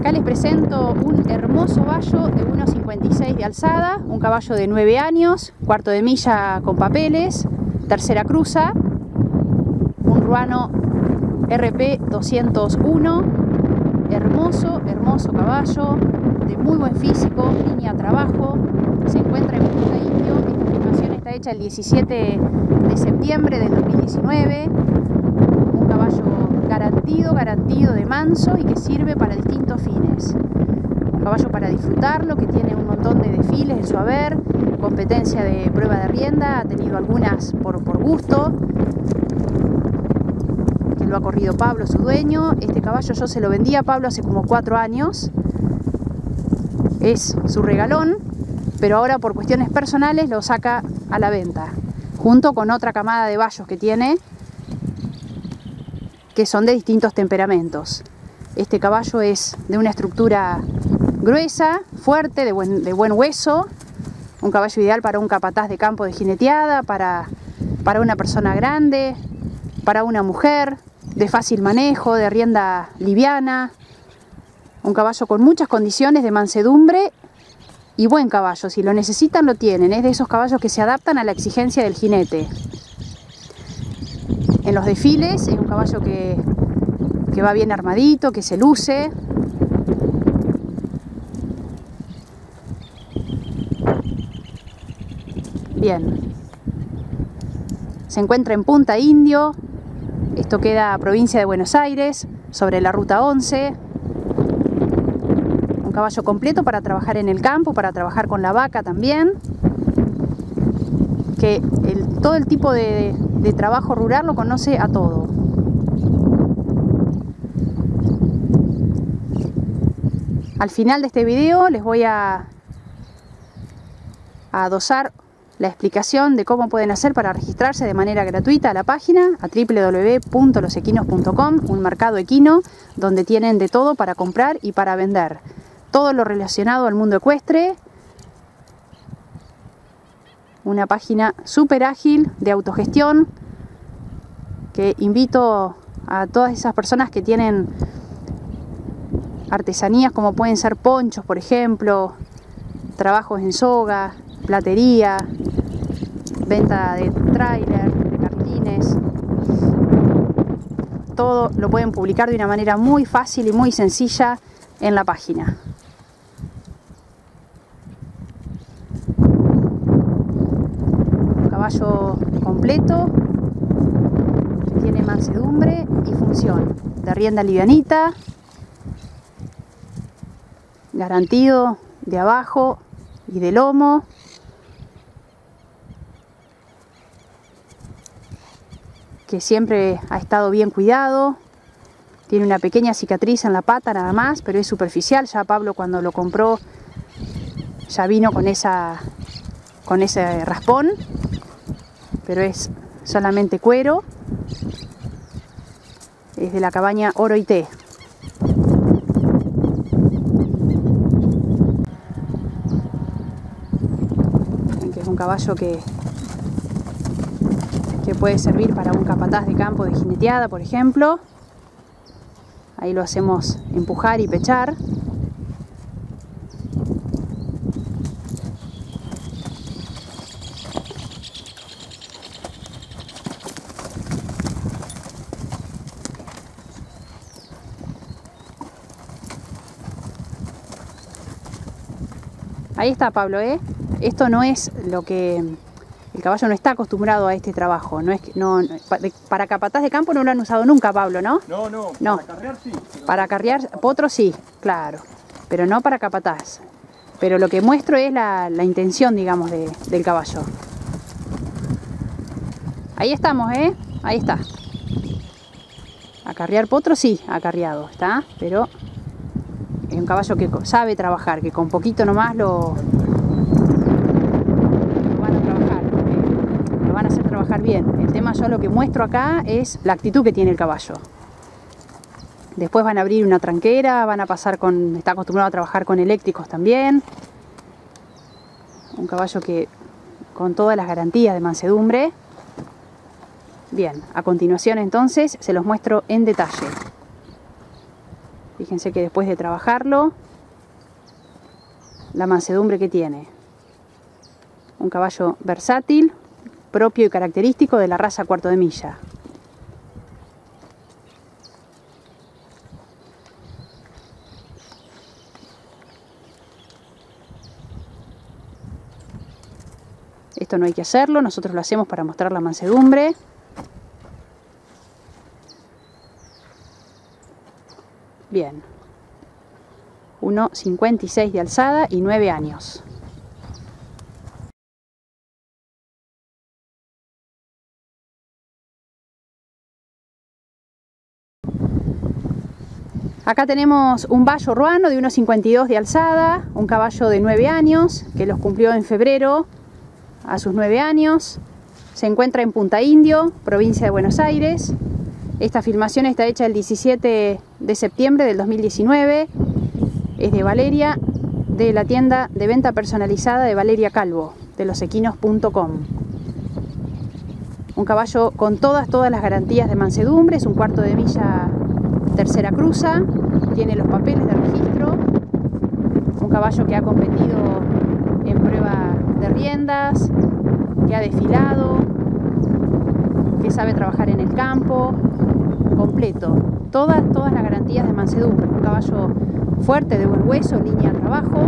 Acá les presento un hermoso vallo de 1,56 de alzada, un caballo de 9 años, cuarto de milla con papeles, tercera cruza, un ruano RP 201, hermoso caballo, de muy buen físico, línea a trabajo, se encuentra en Punta Indio. Esta filmación está hecha el 17 de septiembre del 2019, un caballo garantido de manso y que sirve para distintos fines. Un caballo para disfrutarlo, que tiene un montón de desfiles en su haber, competencia de prueba de rienda, ha tenido algunas por gusto, que lo ha corrido Pablo, su dueño. Este caballo yo se lo vendí a Pablo hace como 4 años, es su regalón, pero ahora por cuestiones personales lo saca a la venta, junto con otra camada de vallos que tiene, que son de distintos temperamentos. Este caballo es de una estructura gruesa, fuerte, de buen hueso, un caballo ideal para un capataz de campo de jineteada, para una persona grande, para una mujer, de fácil manejo, de rienda liviana, un caballo con muchas condiciones de mansedumbre y buen caballo. Si lo necesitan lo tienen, es de esos caballos que se adaptan a la exigencia del jinete. En los desfiles es un caballo que va bien armadito, que se luce. Bien. Se encuentra en Punta Indio. Esto queda provincia de Buenos Aires, sobre la ruta 11. Un caballo completo para trabajar en el campo, para trabajar con la vaca también. Que todo el tipo de trabajo rural lo conoce a todo. Al final de este video les voy a adosar la explicación de cómo pueden hacer para registrarse de manera gratuita a la página, a www.losequinos.com, un mercado equino donde tienen de todo para comprar y para vender. Todo lo relacionado al mundo ecuestre. Una página súper ágil de autogestión que invito a todas esas personas que tienen artesanías como pueden ser ponchos, por ejemplo, trabajos en soga, platería, venta de tráiler, de cartilines. Todo lo pueden publicar de una manera muy fácil y muy sencilla en la página. Caballo completo, que tiene mansedumbre y función, de rienda livianita, garantido de abajo y de lomo, que siempre ha estado bien cuidado. Tiene una pequeña cicatriz en la pata nada más, pero es superficial. Ya Pablo cuando lo compró ya vino con ese raspón, pero es solamente cuero. Es de la cabaña Oro y Té. Que es un caballo que puede servir para un capataz de campo de jineteada, por ejemplo. Ahí lo hacemos empujar y pechar. Ahí está Pablo, ¿eh? Esto no es lo que... El caballo no está acostumbrado a este trabajo. Para capataz de campo no lo han usado nunca, Pablo, ¿no? No. Para carrear sí. Para acarrear potro sí, claro. Pero no para capataz. Pero lo que muestro es la intención, digamos, del caballo. Ahí estamos, ¿eh? Ahí está. Acarrear potro sí, acarreado, ¿está? Pero es un caballo que sabe trabajar, que con poquito nomás lo van a hacer trabajar bien. El tema, yo lo que muestro acá es la actitud que tiene el caballo. Después van a abrir una tranquera, van a pasar está acostumbrado a trabajar con eléctricos también. Un caballo que con todas las garantías de mansedumbre. Bien, a continuación entonces se los muestro en detalle. Fíjense que después de trabajarlo, la mansedumbre que tiene. Un caballo versátil, propio y característico de la raza Cuarto de Milla. Esto no hay que hacerlo, nosotros lo hacemos para mostrar la mansedumbre. Bien. 1,56 de alzada y 9 años. Acá tenemos un bayo ruano de 1,52 de alzada, un caballo de 9 años, que los cumplió en febrero a sus 9 años. Se encuentra en Punta Indio, provincia de Buenos Aires. Esta filmación está hecha el 17 de septiembre del 2019. Es de Valeria, de la tienda de venta personalizada de Valeria Calvo, de losequinos.com. Un caballo con todas las garantías de mansedumbre, es un cuarto de milla tercera cruza, tiene los papeles de registro, un caballo que ha competido en prueba de riendas, que ha desfilado, que sabe trabajar en el campo, completo, todas las garantías de mansedumbre, un caballo fuerte, de buen hueso, línea de trabajo,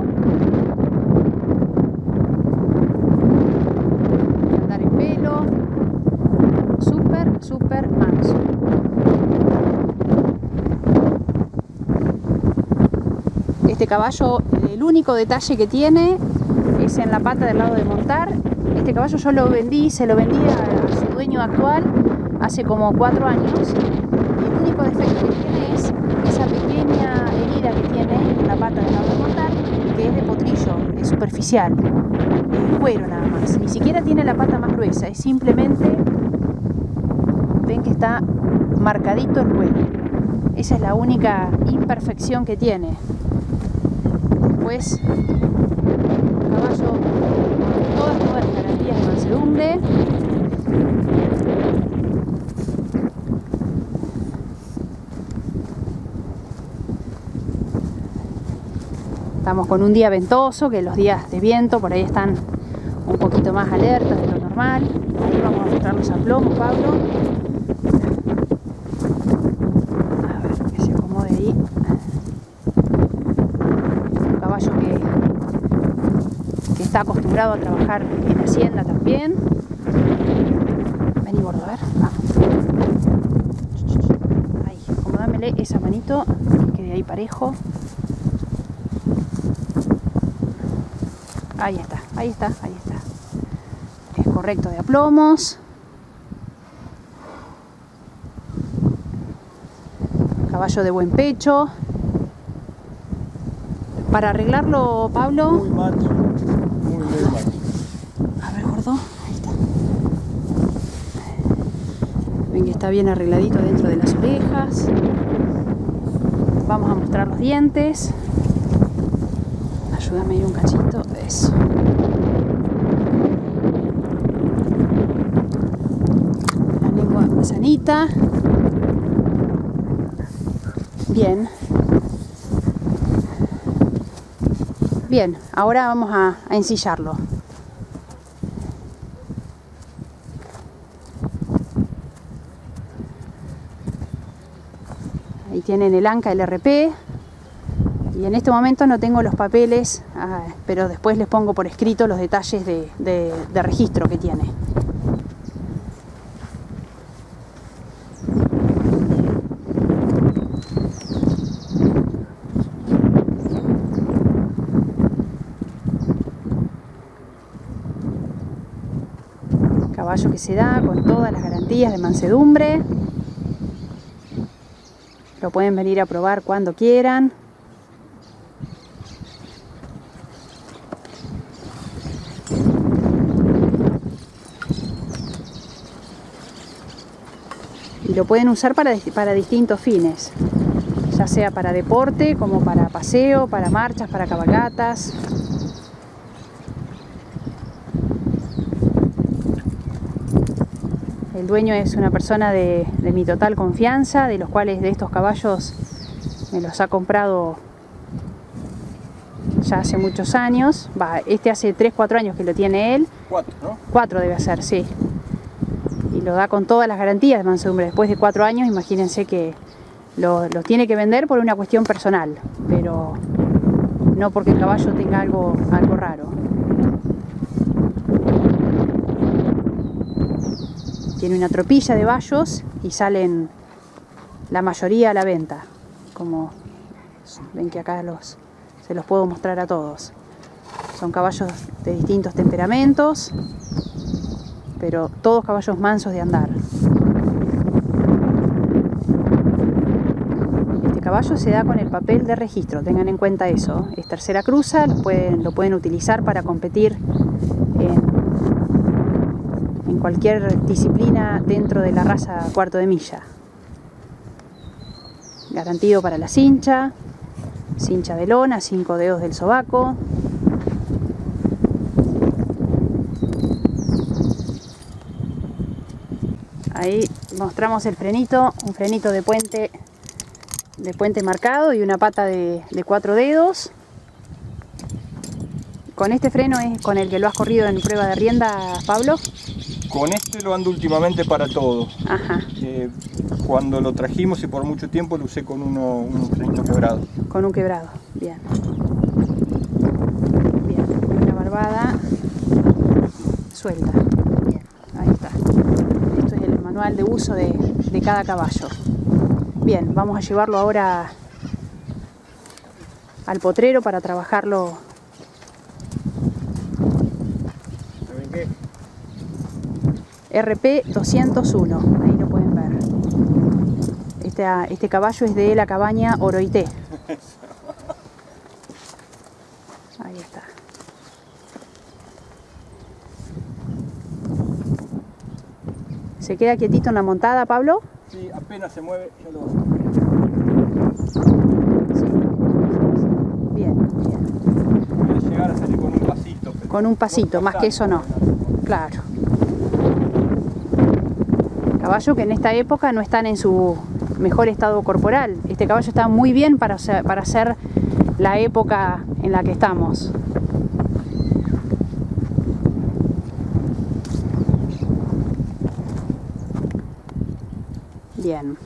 andar en pelo, súper manso. Este caballo, el único detalle que tiene es en la pata del lado de montar. Este caballo yo lo vendí, se lo vendí a su dueño actual hace como 4 años. Y el único defecto que tiene es esa pequeña herida que tiene en la pata del lado de montar, que es de potrillo, es superficial, es cuero nada más. Ni siquiera tiene la pata más gruesa, es simplemente, ven que está marcadito el cuero. Esa es la única imperfección que tiene. Después, caballo con todas las garantías de mansedumbre. Estamos con un día ventoso, que los días de viento por ahí están un poquito más alertas de lo normal. Ahí vamos a mostrar los aplomos, Pablo. A ver, que se acomode ahí. Un caballo que está acostumbrado a trabajar en hacienda también. Vení, gordo, a ver. Ahí, acomodámele esa manito, que quede ahí parejo. Ahí está. Es correcto de aplomos. Caballo de buen pecho. Para arreglarlo, Pablo. Muy macho. Muy macho. A ver, gordo. Ahí está. Ven que está bien arregladito dentro de las orejas. Vamos a mostrar los dientes. Ayúdame a ir un cachito, eso. La lengua sanita. Bien. Bien, ahora vamos a ensillarlo. Ahí tienen el ANCA, el RP. Y en este momento no tengo los papeles, pero después les pongo por escrito los detalles de registro que tiene. Caballo que se da con todas las garantías de mansedumbre. Lo pueden venir a probar cuando quieran. Y lo pueden usar para distintos fines, ya sea para deporte, como para paseo, para marchas, para cabalgatas. El dueño es una persona de mi total confianza, de los cuales de estos caballos Me los ha comprado ya hace muchos años. Este hace 3-4 años que lo tiene él. 4, ¿no? 4 debe ser, sí. Y lo da con todas las garantías de mansedumbre. Después de 4 años, imagínense que los tiene que vender por una cuestión personal, pero no porque el caballo tenga algo raro. Tiene una tropilla de bayos y salen la mayoría a la venta. Como ven que acá se los puedo mostrar a todos. Son caballos de distintos temperamentos, pero todos caballos mansos de andar. Este caballo se da con el papel de registro, tengan en cuenta eso. Es tercera cruza, lo pueden utilizar para competir en cualquier disciplina dentro de la raza cuarto de milla. Garantido para la cincha de lona, 5 dedos del sobaco. Ahí mostramos el frenito, un frenito de puente marcado y una pata de 4 dedos. ¿Con este freno es con el que lo has corrido en prueba de rienda, Pablo? Con este lo ando últimamente para todo. Ajá. Cuando lo trajimos y por mucho tiempo lo usé con un frenito quebrado. Con un quebrado, bien. Bien, una barbada suelta. Bien, ahí está. Esto es el manual de uso de cada caballo. Bien, vamos a llevarlo ahora al potrero para trabajarlo. ¿Saben qué? RP 201, ahí lo pueden ver. Este caballo es de la cabaña Oroité. Ahí está. ¿Se queda quietito en la montada, Pablo? Sí, apenas se mueve, ya lo Sí. Bien, bien. puede llegar a salir con un pasito. Pero Con un pasito, no más que eso no. Claro. Caballo que en esta época no están en su mejor estado corporal. Este caballo está muy bien para hacer la época en la que estamos. Bien.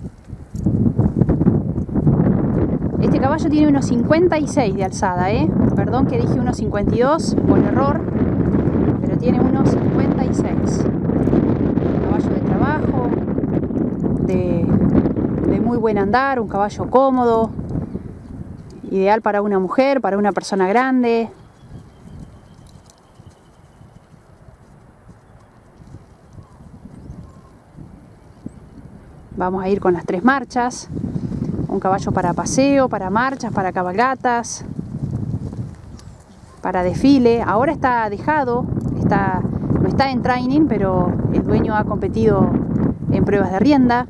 Este caballo tiene unos 56 de alzada, ¿eh? Perdón que dije unos 52 por error, pero tiene unos 56. Caballo de trabajo, de muy buen andar, un caballo cómodo, ideal para una mujer, para una persona grande. Vamos a ir con las 3 marchas. Un caballo para paseo, para marchas, para cabalgatas, para desfile. Ahora está dejado, no está en training, pero el dueño ha competido en pruebas de rienda.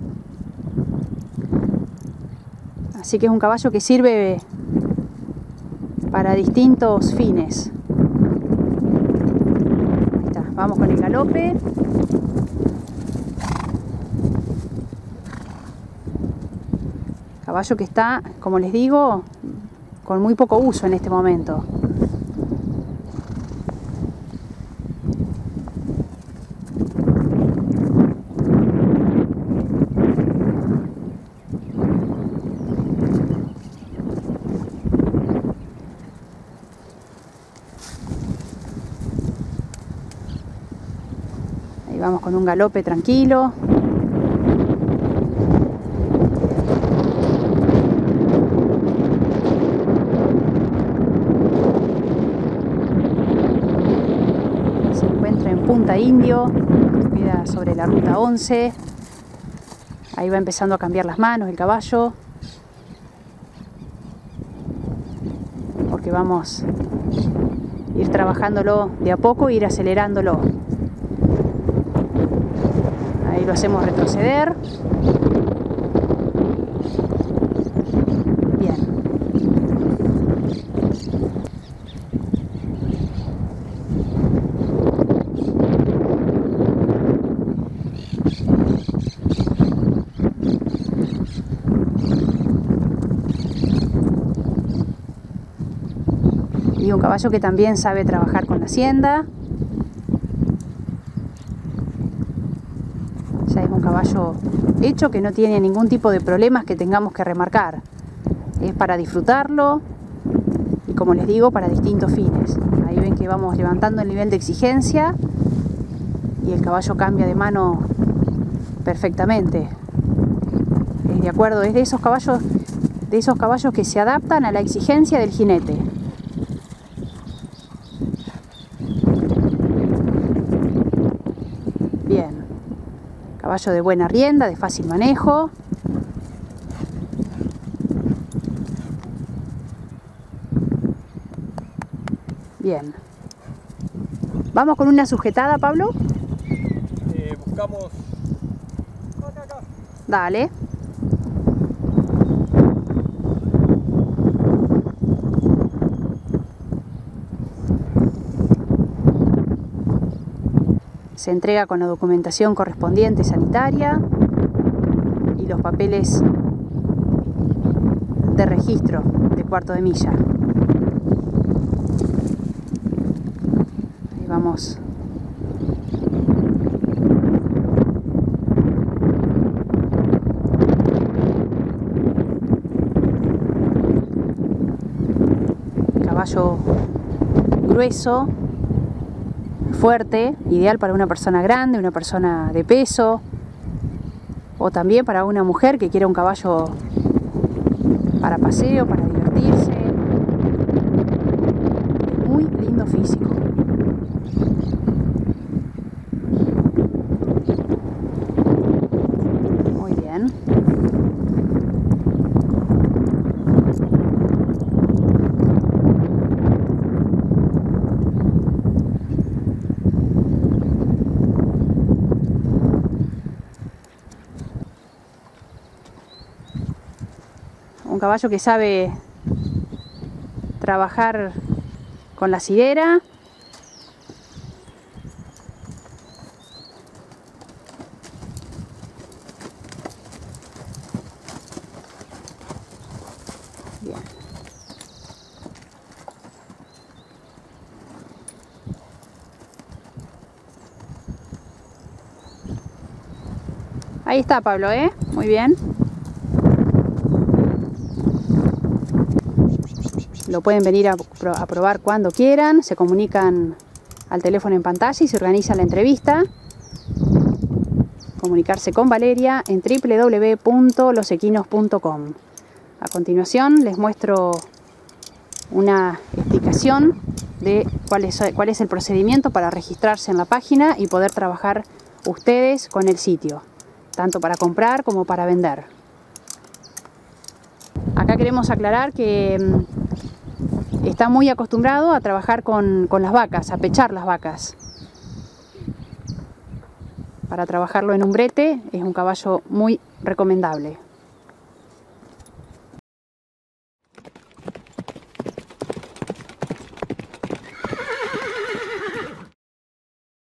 Así que es un caballo que sirve para distintos fines. Ahí está, vamos con el galope. Caballo que está, como les digo, con muy poco uso en este momento. Ahí vamos con un galope tranquilo. Punta Indio, queda sobre la ruta 11. Ahí va empezando a cambiar las manos el caballo, porque vamos a ir trabajándolo de a poco e ir acelerándolo. Ahí lo hacemos retroceder. Bien. Y un caballo que también sabe trabajar con la hacienda. Ya es un caballo hecho que no tiene ningún tipo de problemas que tengamos que remarcar. Es para disfrutarlo y, como les digo, para distintos fines. Ahí ven que vamos levantando el nivel de exigencia y el caballo cambia de mano perfectamente. Es de acuerdo, es de esos caballos que se adaptan a la exigencia del jinete. Bien, caballo de buena rienda, de fácil manejo. Bien. ¿Vamos con una sujetada, Pablo? Buscamos... Acá. Dale. Se entrega con la documentación correspondiente sanitaria y los papeles de registro de cuarto de milla. Ahí vamos. Caballo grueso, fuerte, ideal para una persona grande, una persona de peso, o también para una mujer que quiera un caballo para paseo, para divertirse. Muy lindo físico. Muy bien. Un caballo que sabe trabajar con la sidera. Bien. Ahí está, Pablo, ¿eh? Muy bien. Lo pueden venir a probar cuando quieran, se comunican al teléfono en pantalla y se organiza la entrevista. Comunicarse con Valeria en www.losequinos.com. A continuación les muestro una explicación de cuál es el procedimiento para registrarse en la página y poder trabajar ustedes con el sitio, tanto para comprar como para vender. Acá queremos aclarar que está muy acostumbrado a trabajar con las vacas, a pechar las vacas. Para trabajarlo en un brete es un caballo muy recomendable.